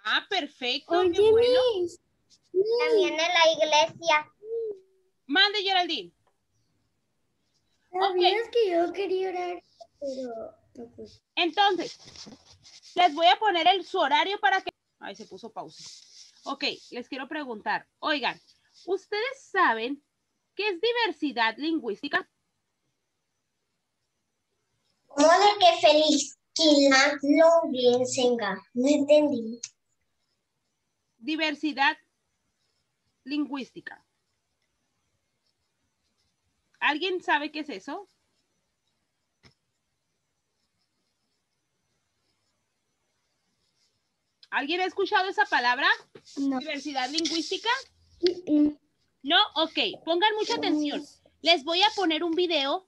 Ah, perfecto, Oye, qué bueno. Miss. También en la iglesia. Mande, Geraldine. ¿Sabías que yo quería orar? Pero no pude. Entonces, les voy a poner su horario para que... Ay, se puso pausa. Ok, les quiero preguntar. Oigan, ¿ustedes saben qué es diversidad lingüística? ¿Cómo de que feliz lo bien senga? No entendí. Diversidad lingüística. ¿Alguien sabe qué es eso? ¿Alguien ha escuchado esa palabra? No. ¿Diversidad lingüística? Mm. No, ok, pongan mucha atención. Les voy a poner un video.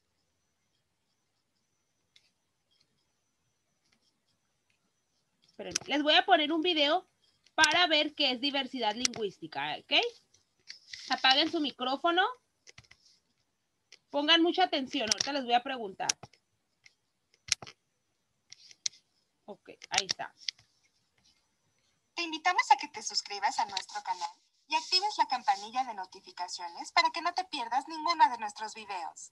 Espérenme. Les voy a poner un video para ver qué es diversidad lingüística, ¿ok? Apaguen su micrófono. Pongan mucha atención, ahorita les voy a preguntar. Ok, ahí está. Te invitamos a que te suscribas a nuestro canal y actives la campanilla de notificaciones para que no te pierdas ninguno de nuestros videos.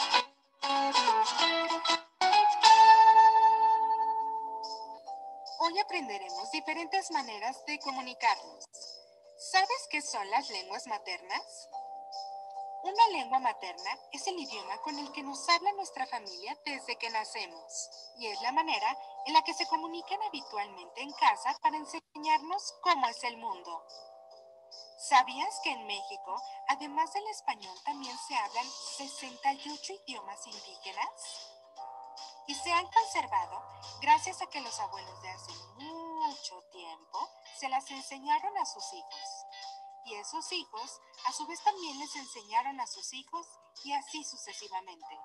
Hoy aprenderemos diferentes maneras de comunicarnos. ¿Sabes qué son las lenguas maternas? Una lengua materna es el idioma con el que nos habla nuestra familia desde que nacemos y es la manera en la que se comunican habitualmente en casa para enseñarnos cómo es el mundo. ¿Sabías que en México, además del español, también se hablan 68 idiomas indígenas? Y se han conservado gracias a que los abuelos de hace mucho tiempo se las enseñaron a sus hijos. Y esos hijos, a su vez, también les enseñaron a sus hijos y así sucesivamente.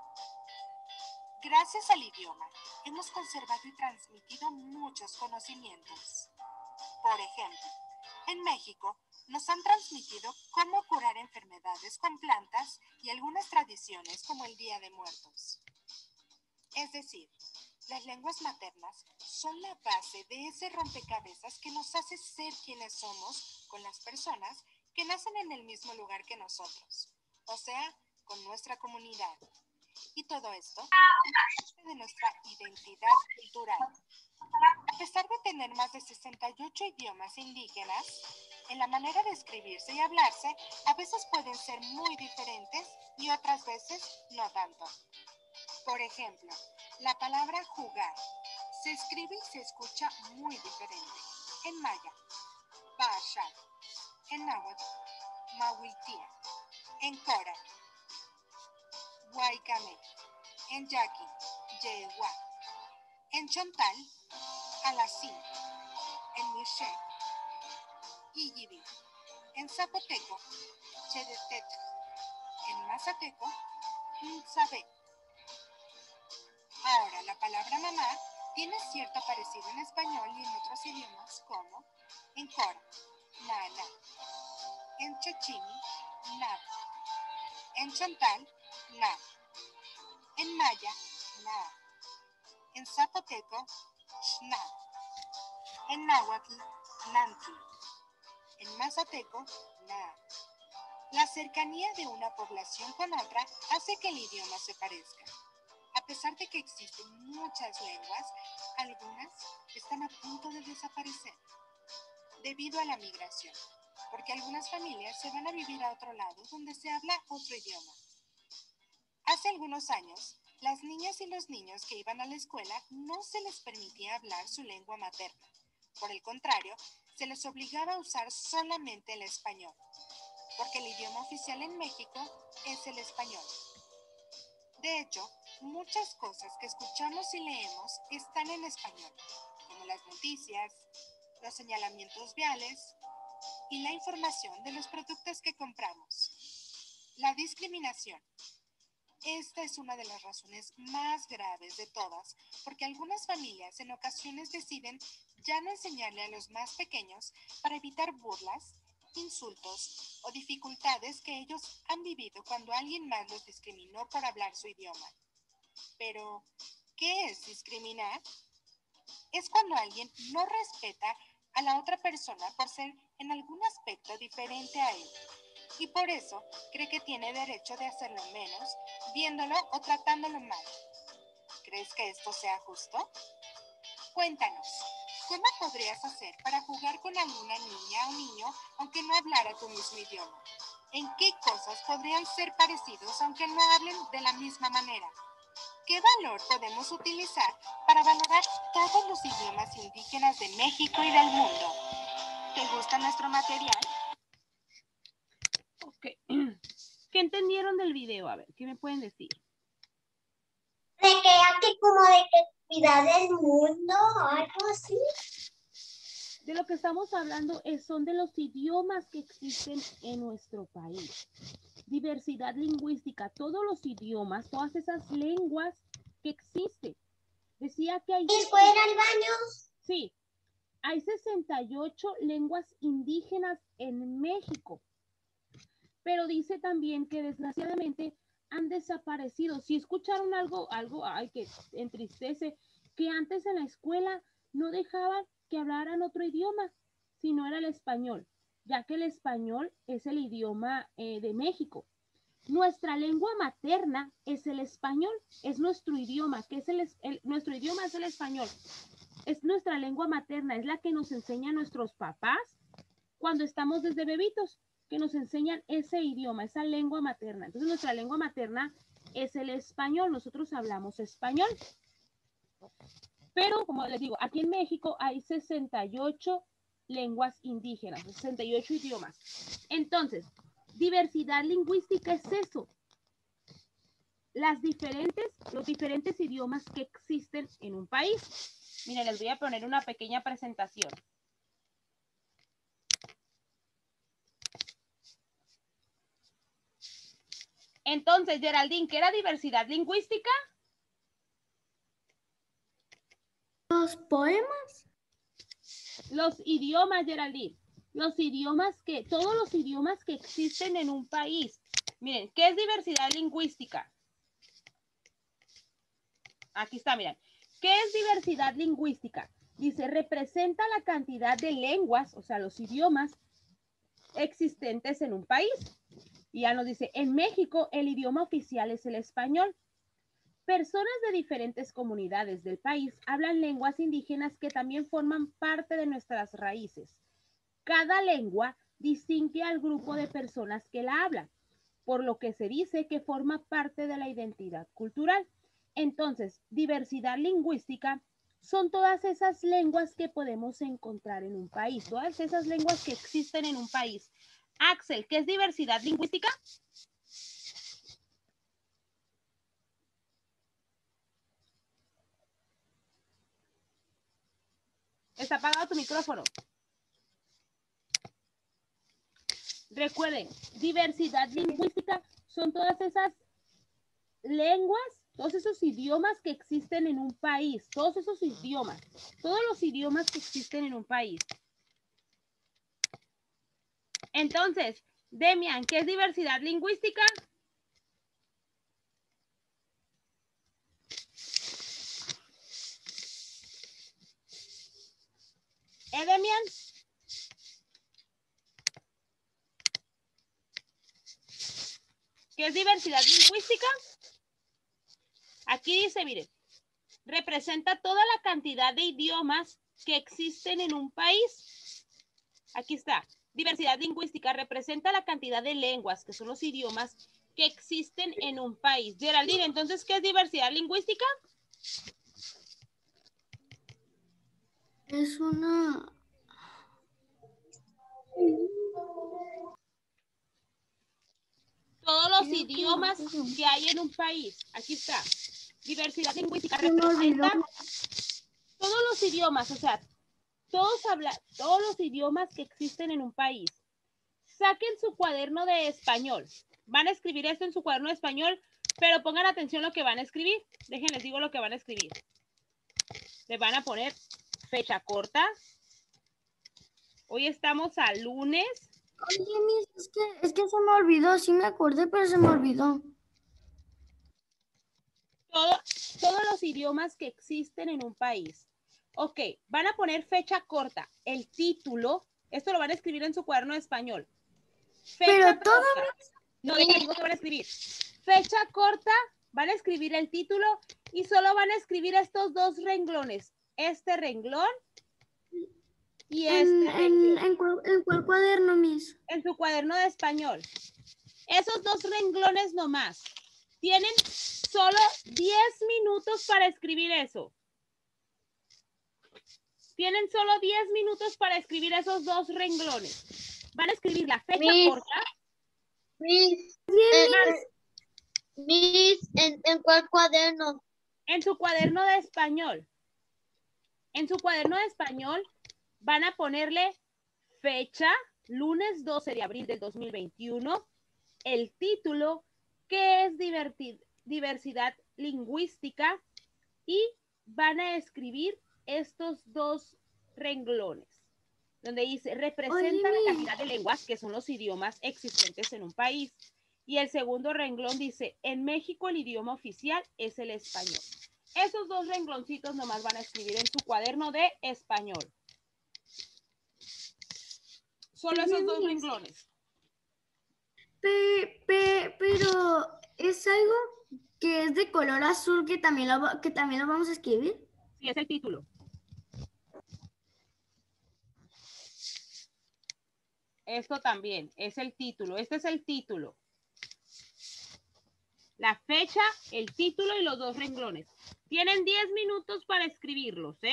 Gracias al idioma, hemos conservado y transmitido muchos conocimientos. Por ejemplo, en México nos han transmitido cómo curar enfermedades con plantas y algunas tradiciones como el Día de Muertos. Es decir, las lenguas maternas son la base de ese rompecabezas que nos hace ser quienes somos con las personas que nacen en el mismo lugar que nosotros, o sea, con nuestra comunidad. Y todo esto es parte de nuestra identidad cultural. A pesar de tener más de 68 idiomas indígenas, en la manera de escribirse y hablarse, a veces pueden ser muy diferentes y otras veces no tanto. Por ejemplo, la palabra jugar se escribe y se escucha muy diferente. En maya, Baashat. En náhuatl, Mahuiltía. En cora, Guaycamé. En yaqui, Yehuá. En chontal, Alacín. En miché, Iyibí. En zapoteco, Chedetet. En mazateco, Nzabé. Ahora, la palabra mamá tiene cierto parecido en español y en otros idiomas como en cora, nana, en chochini, nat, en chontal, na, en maya, na, en zapoteco, xna, en náhuatl, nanti, en mazateco, na. La cercanía de una población con otra hace que el idioma se parezca. A pesar de que existen muchas lenguas, algunas están a punto de desaparecer debido a la migración, porque algunas familias se van a vivir a otro lado donde se habla otro idioma. Hace algunos años, las niñas y los niños que iban a la escuela no se les permitía hablar su lengua materna. Por el contrario, se les obligaba a usar solamente el español, porque el idioma oficial en México es el español. De hecho, muchas cosas que escuchamos y leemos están en español, como las noticias, los señalamientos viales y la información de los productos que compramos. La discriminación. Esta es una de las razones más graves de todas, porque algunas familias en ocasiones deciden ya no enseñarle a los más pequeños para evitar burlas, insultos o dificultades que ellos han vivido cuando alguien más los discriminó por hablar su idioma. Pero, ¿qué es discriminar? Es cuando alguien no respeta a la otra persona por ser en algún aspecto diferente a él. Y por eso cree que tiene derecho de hacerlo menos, viéndolo o tratándolo mal. ¿Crees que esto sea justo? Cuéntanos, ¿cómo podrías hacer para jugar con alguna niña o niño aunque no hablara tu mismo idioma? ¿En qué cosas podrían ser parecidos aunque no hablen de la misma manera? ¿Qué valor podemos utilizar para valorar todos los idiomas indígenas de México y del mundo? ¿Te gusta nuestro material? Ok. ¿Qué entendieron del video? A ver, ¿qué me pueden decir? De que aquí como de que cuidar del mundo, algo así. De lo que estamos hablando son de los idiomas que existen en nuestro país. Diversidad lingüística, todos los idiomas, todas esas lenguas que existen. Decía que hay... ¿Y puedo ir al baño? Sí, hay 68 lenguas indígenas en México. Pero dice también que desgraciadamente han desaparecido. Si escucharon algo, ay, que entristece, que antes en la escuela no dejaban que hablaran otro idioma, sino era el español, ya que el español es el idioma de México. Nuestra lengua materna es el español, es nuestro idioma, que es nuestro idioma es el español. Es nuestra lengua materna, es la que nos enseñan nuestros papás cuando estamos desde bebitos, que nos enseñan ese idioma, esa lengua materna. Entonces nuestra lengua materna es el español, nosotros hablamos español. Pero, como les digo, aquí en México hay 68 lenguas indígenas, 68 idiomas. Entonces, diversidad lingüística es eso. Los diferentes idiomas que existen en un país. Miren, les voy a poner una pequeña presentación. Entonces, Geraldine, ¿qué era diversidad lingüística? Los poemas. Los idiomas, Geraldine. Todos los idiomas que existen en un país. Miren, ¿qué es diversidad lingüística? Aquí está, miren. ¿Qué es diversidad lingüística? Dice, representa la cantidad de lenguas, o sea, los idiomas existentes en un país. Y ya nos dice, en México el idioma oficial es el español. Personas de diferentes comunidades del país hablan lenguas indígenas que también forman parte de nuestras raíces. Cada lengua distingue al grupo de personas que la hablan, por lo que se dice que forma parte de la identidad cultural. Entonces, diversidad lingüística son todas esas lenguas que podemos encontrar en un país, todas esas lenguas que existen en un país. Axel, ¿qué es diversidad lingüística? Está apagado tu micrófono. Recuerden, diversidad lingüística son todas esas lenguas, todos esos idiomas que existen en un país, todos esos idiomas, todos los idiomas que existen en un país. Entonces, Demian, ¿qué es diversidad lingüística? Demian. ¿Qué es diversidad lingüística? Aquí dice, miren, representa toda la cantidad de idiomas que existen en un país. Aquí está. Diversidad lingüística representa la cantidad de lenguas, que son los idiomas que existen en un país. Geraldine, entonces, ¿qué es diversidad lingüística? Es una... Todos los idiomas que hay en un país. Aquí está. Diversidad lingüística representa todos los idiomas, o sea, todos los idiomas que existen en un país. Saquen su cuaderno de español. Van a escribir esto en su cuaderno de español, pero pongan atención a lo que van a escribir. Déjenles digo lo que van a escribir. Le van a poner fecha corta. Hoy estamos a lunes. Oye, Miss, es que se me olvidó, sí me acordé, pero se me olvidó. Todos los idiomas que existen en un país. Ok, van a poner fecha corta, el título, esto lo van a escribir en su cuaderno de español. Fecha Pero todo corta. No, déjenme digo que van a escribir. Fecha corta, van a escribir el título y solo van a escribir estos dos renglones. Este renglón y este renglón. ¿En cuál cuaderno, Miss? En su cuaderno de español. Esos dos renglones nomás. Tienen solo 10 minutos para escribir eso. Tienen solo 10 minutos para escribir esos dos renglones. Van a escribir la fecha corta. ¿En cuál cuaderno? En su cuaderno de español. En su cuaderno de español van a ponerle fecha, lunes 12 de abril del 2021, el título, que es diversidad lingüística, y van a escribir estos dos renglones, donde dice, representa la cantidad de lenguas que son los idiomas existentes en un país. Y el segundo renglón dice, en México el idioma oficial es el español. Esos dos rengloncitos nomás van a escribir en su cuaderno de español. Solo esos dos renglones. Pero es algo que es de color azul que también lo vamos a escribir. Sí, es el título. Esto también es el título. Este es el título. La fecha, el título y los dos renglones. Tienen 10 minutos para escribirlos, ¿eh?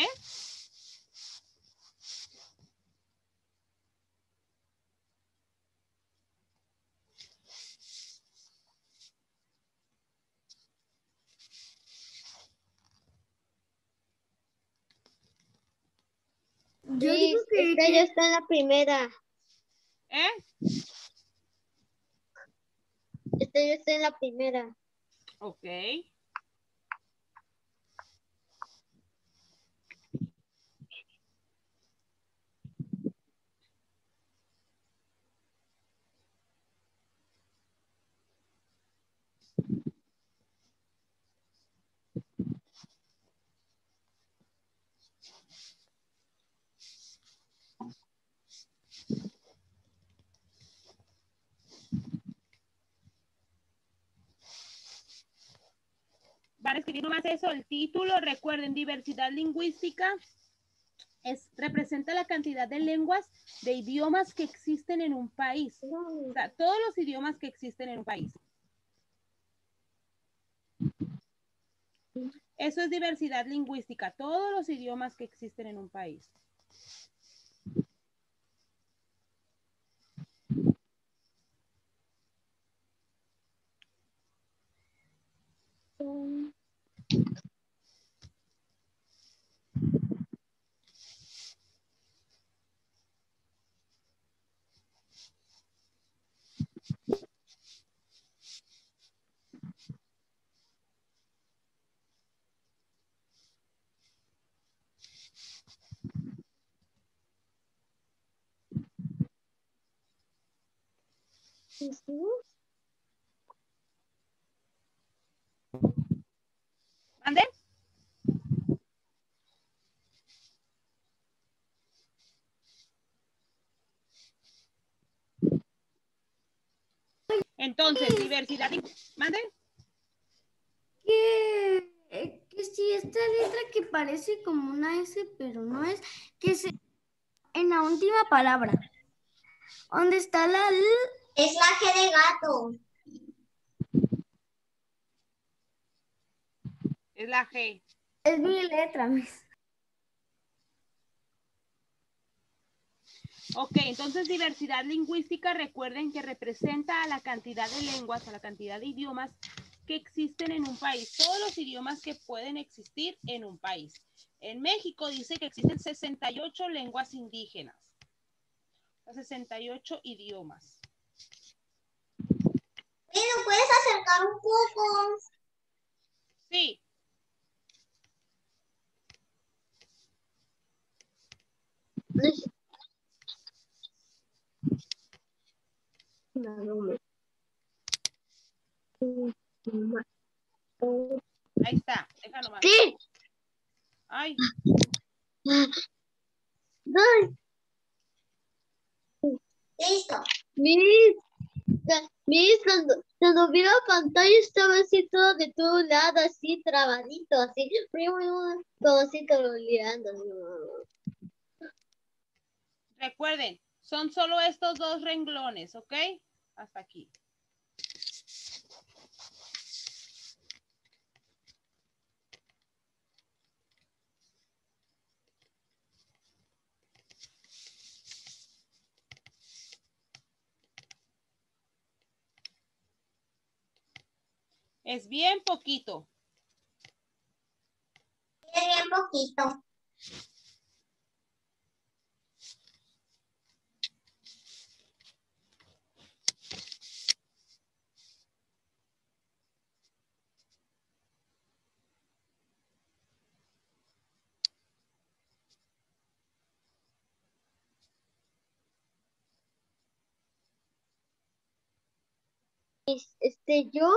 Yo digo que ya está en la primera. ¿Eh? Ya está en la primera. Ok. Van a escribir nomás eso, el título. Recuerden, diversidad lingüística representa la cantidad de lenguas, de idiomas que existen en un país. O sea, todos los idiomas que existen en un país. Eso es diversidad lingüística, todos los idiomas que existen en un país. ¿Mande? Entonces, diversidad lingüística. ¿Mande? Que si esta letra que parece como una S, pero no es, en la última palabra, ¿dónde está la L? Es la G de gato. Es la G. Es mi letra, Miss. Ok, entonces diversidad lingüística, recuerden que representa a la cantidad de lenguas, a la cantidad de idiomas que existen en un país, todos los idiomas que pueden existir en un país. En México dice que existen 68 lenguas indígenas, 68 idiomas. ¿Me puedes acercar un poco? Sí. Ahí está, déjalo más. Sí. Ay. Ay, Listo. Miss, cuando vi la pantalla estaba así todo de todo lado, así trabadito, así, como así troleando. Recuerden, son solo estos dos renglones, ¿ok? Hasta aquí. Es bien poquito. Tiene bien poquito. Yo,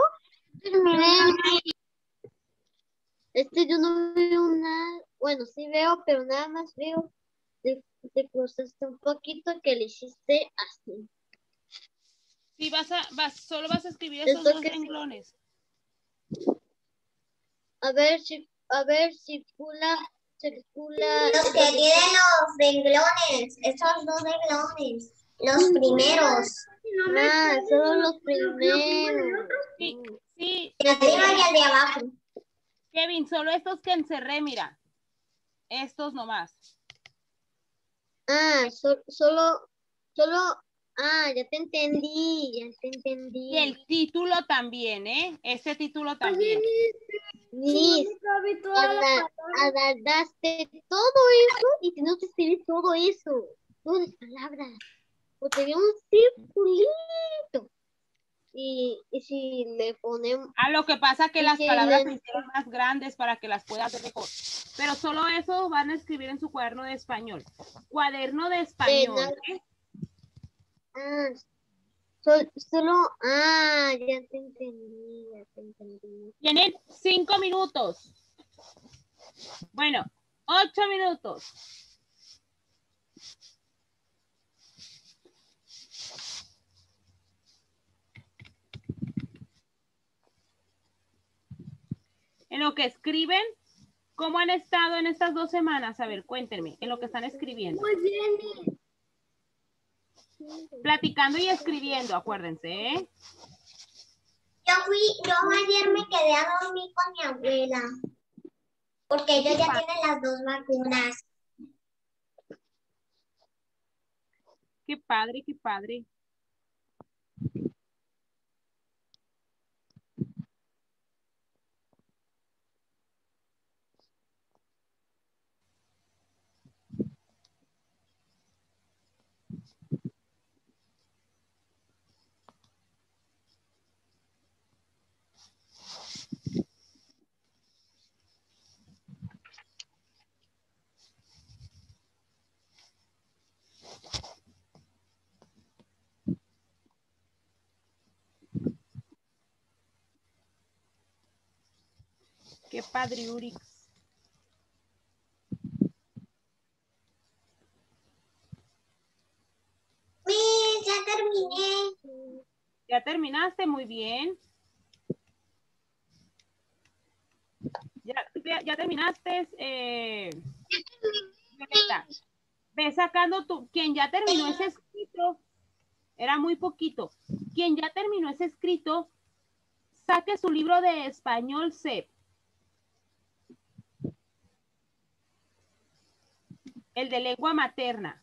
yo no veo nada, bueno, sí veo, pero nada más veo, te cruzaste un poquito que le hiciste así. Sí, solo vas a escribir esos Esto dos que renglones. a ver, circula. Los que tienen los renglones, esos dos renglones, los primeros. Solo los primeros. Sí, El de arriba y el de abajo. Kevin, solo estos que encerré, mira. Estos nomás. Solo, ya te entendí, Y el título también, ¿eh? Este título también. Miss, alargaste todo eso y tenemos que escribir todo eso. Todas las palabras. Porque había un circulito. Y si le ponemos... Lo que pasa que y las si palabras le- se hicieron más grandes para que las puedas ver mejor. Pero solo eso van a escribir en su cuaderno de español. Cuaderno de español. ¿Eh? Ya te entendí. Tienen 5 minutos. Bueno, 8 minutos. En lo que escriben, ¿cómo han estado en estas 2 semanas? A ver, cuéntenme, en lo que están escribiendo. Muy bien. Platicando y escribiendo, acuérdense, ¿eh? Yo ayer me quedé a dormir con mi abuela, porque ellos ya tienen las 2 vacunas. Qué padre, qué padre. Qué padre, Urix. Ya terminé. ¿Ya terminaste? Muy bien. Ya terminaste. Violeta. Ve sacando quien ya terminó ese escrito, era muy poquito. Quien ya terminó ese escrito, saque su libro de español CEP. El de lengua materna.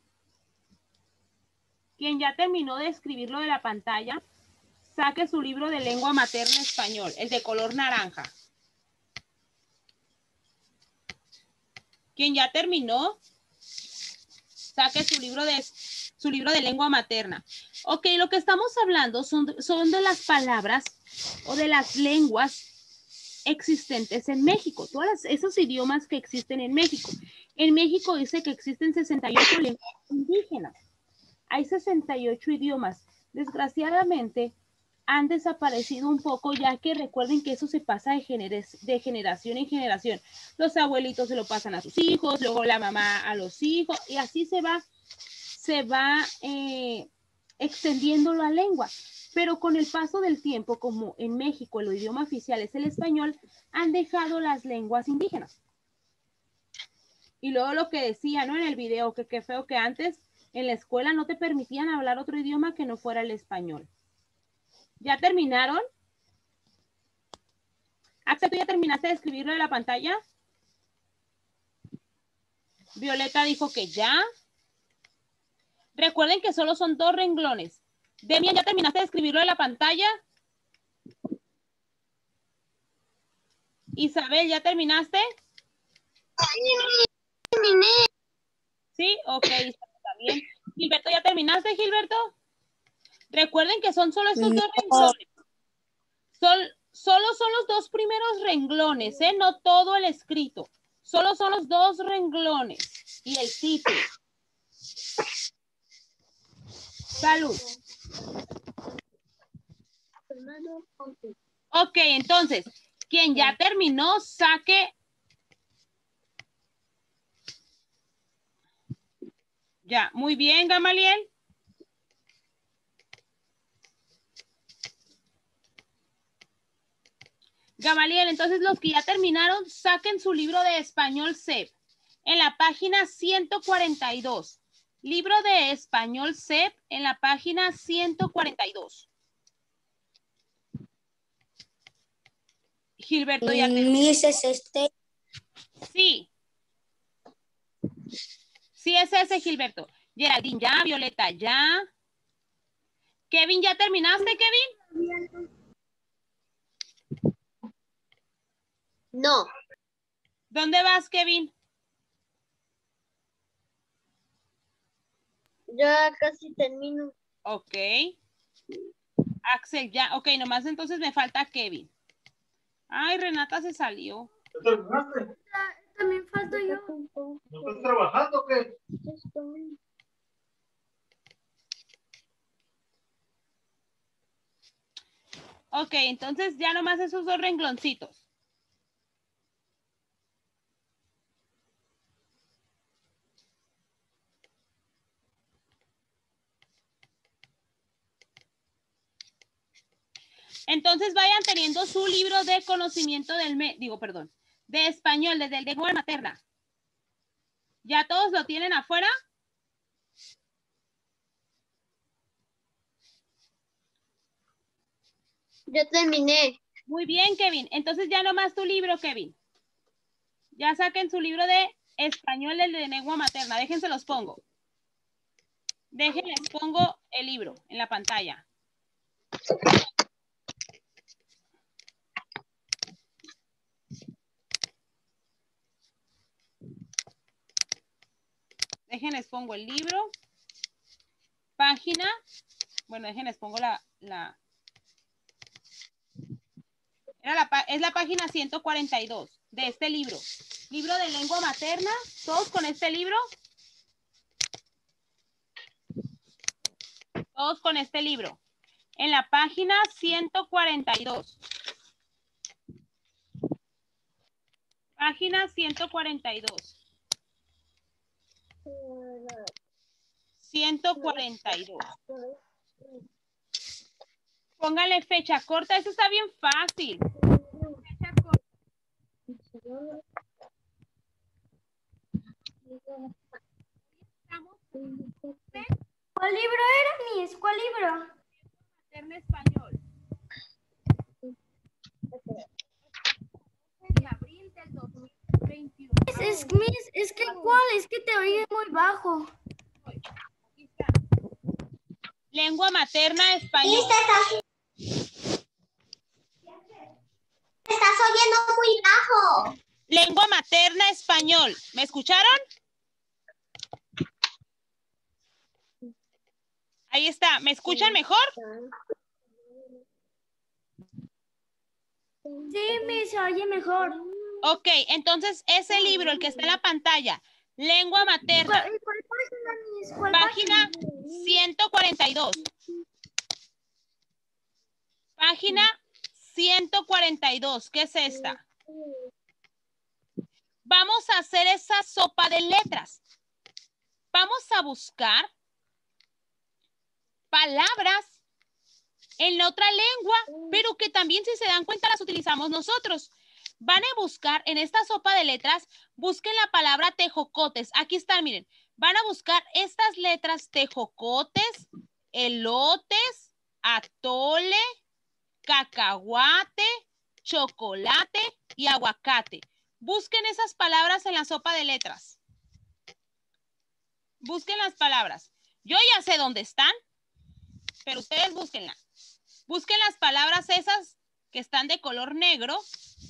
Quien ya terminó de escribirlo de la pantalla, saque su libro de lengua materna español, el de color naranja. Quien ya terminó, saque su libro de lengua materna. Ok, lo que estamos hablando son de las palabras o de las lenguas existentes en México, todos esos idiomas que existen en México. En México dice que existen 68 lenguas indígenas. Hay 68 idiomas. Desgraciadamente, han desaparecido un poco, ya que recuerden que eso se pasa de generación en generación. Los abuelitos se lo pasan a sus hijos, luego la mamá a los hijos, y así se va extendiendo la lengua. Pero con el paso del tiempo, como en México el idioma oficial es el español, han dejado las lenguas indígenas. Y luego lo que decía, ¿no? En el video, que qué feo que antes en la escuela no te permitían hablar otro idioma que no fuera el español. ¿Ya terminaron? Axel, ¿tú ya terminaste de escribirlo de la pantalla? Violeta dijo que ya. Recuerden que solo son 2 renglones. Demian, ¿ya terminaste de escribirlo de la pantalla? Isabel, ¿ya terminaste? Sí, ok, también. Gilberto, ¿ya terminaste, Gilberto? Recuerden que son solo estos 2 renglones. Solo son los 2 primeros renglones, ¿eh? No todo el escrito. Solo son los 2 renglones y el título. Salud. Ok, entonces, quien ya terminó, saque. Ya, muy bien, Gamaliel. Gamaliel, entonces los que ya terminaron, saquen su libro de español CEP en la página 142. Libro de español CEP en la página 142. Gilberto, ya terminó. Sí. Sí es ese, Gilberto. Geraldine, ya. Violeta, ya. Kevin, ¿ya terminaste, Kevin? No. ¿Dónde vas, Kevin? Ya casi termino. Ok. Axel, ya. Ok, nomás entonces me falta Kevin. Ay, Renata se salió. ¿Ya terminaste? También falto yo. ¿No estás trabajando o qué? Ok, entonces ya nomás esos 2 rengloncitos. Entonces vayan teniendo su libro de conocimiento de español desde el lengua materna. ¿Ya todos lo tienen afuera? Yo terminé. Muy bien, Kevin. Entonces ya nomás tu libro, Kevin. Ya saquen su libro de español desde lengua materna. Déjense los pongo. Déjenles pongo el libro en la pantalla. Déjenles pongo el libro. Página. Bueno, déjenles pongo es la página 142 de este libro. Libro de lengua materna. ¿Todos con este libro? Todos con este libro. En la página 142. Página 142. 142. Póngale fecha corta. Eso está bien fácil. Fecha corta. ¿Cuál libro era, Miss? ¿Cuál libro? Materna español. De abril del 2022. Miss, es que ¿cuál? Es que te oí muy bajo. Aquí está. Lengua materna español. Te estás oyendo muy bajo. Lengua materna español. ¿Me escucharon? Ahí está. ¿Me escuchan mejor? Sí, Miss, se oye mejor. Ok, entonces ese libro, el que está en la pantalla, lengua materna, ¿Cuál página, Miss? ¿Cuál página 142. Página 142. ¿Qué es esta? Vamos a hacer esa sopa de letras. Vamos a buscar palabras en la otra lengua, pero que también, si se dan cuenta, las utilizamos nosotros. Van a buscar en esta sopa de letras, busquen la palabra tejocotes. Aquí están, miren. Van a buscar estas letras: tejocotes, elotes, atole, cacahuate, chocolate y aguacate. Busquen esas palabras en la sopa de letras. Busquen las palabras. Yo ya sé dónde están, pero ustedes búsquenlas. Busquen las palabras esas que están de color negro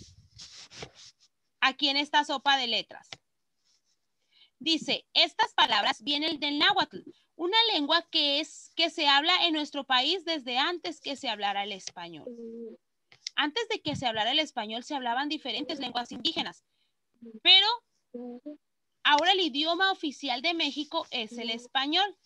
aquí en esta sopa de letras. Dice, estas palabras vienen del náhuatl, una lengua que se habla en nuestro país desde antes que se hablara el español. Antes de que se hablara el español, se hablaban diferentes lenguas indígenas, pero ahora el idioma oficial de México es el español.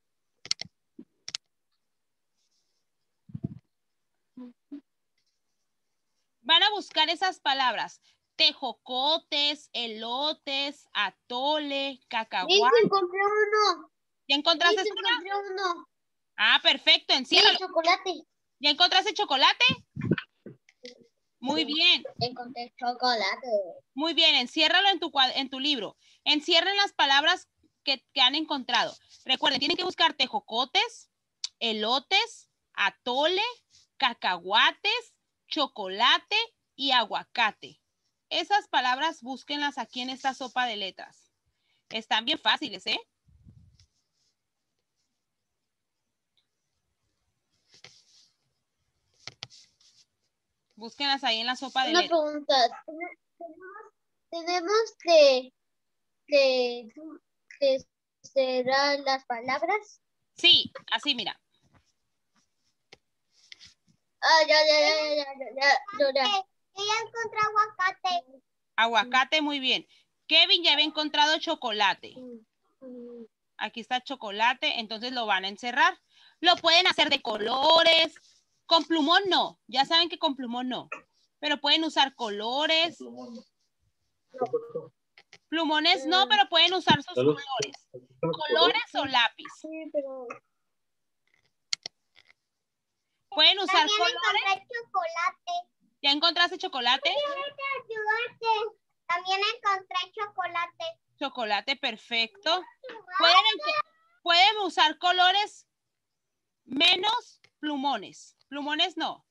Van a buscar esas palabras: tejocotes, elotes, atole, cacahuate. Miss, encontré uno. ¿Ya encontraste Miss, una? encontré uno. Ah, perfecto, enciérralo. Sí, chocolate. ¿Ya encontraste chocolate? Muy bien. Encontré chocolate. Muy bien, enciérralo en tu libro. Encierren las palabras que han encontrado. Recuerden, tienen que buscar tejocotes, elotes, atole, cacahuates, chocolate y aguacate. Esas palabras búsquenlas aquí en esta sopa de letras. Están bien fáciles, ¿eh? Búsquenlas ahí en la sopa de Una letras. pregunta. Tenemos que cerrar las palabras. Sí, así mira. Ah, ya. Yo ya encontré aguacate. Aguacate, muy bien. Kevin ya había encontrado chocolate. Aquí está chocolate, entonces lo van a encerrar. Lo pueden hacer de colores. Con plumón no. Ya saben que con plumón no. Pero pueden usar colores. Plumones no, pero pueden usar sus colores. Colores o lápiz. Sí, pero... Pueden usar colores. Encontré chocolate. ¿Ya encontraste chocolate? También encontré chocolate. Chocolate, perfecto. Pueden usar colores menos plumones. Plumones no.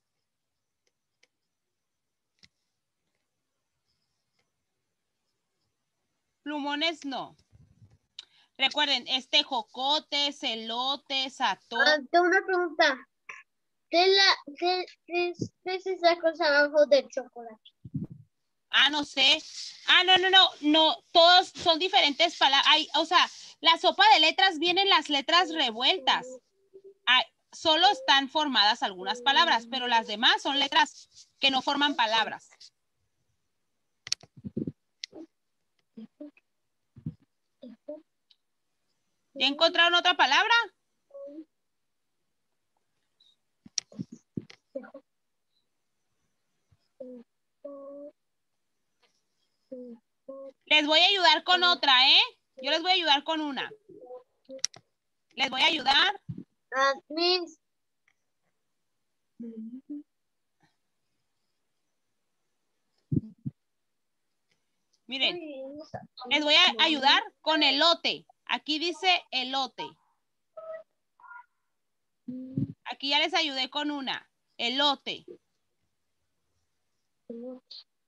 Plumones no. Recuerden, tejocotes, elotes, atole. tengo una pregunta. ¿Qué es esa cosa abajo del chocolate? Ah, no sé. Ah, no. Todos son diferentes palabras. O sea, la sopa de letras vienen las letras revueltas. Solo están formadas algunas palabras, pero las demás son letras que no forman palabras. ¿Ya encontraron otra palabra? Les voy a ayudar con otra, ¿eh? Yo les voy a ayudar con una. Les voy a ayudar. Miss. Miren, les voy a ayudar con elote. Aquí dice elote. Aquí ya les ayudé con una. Elote.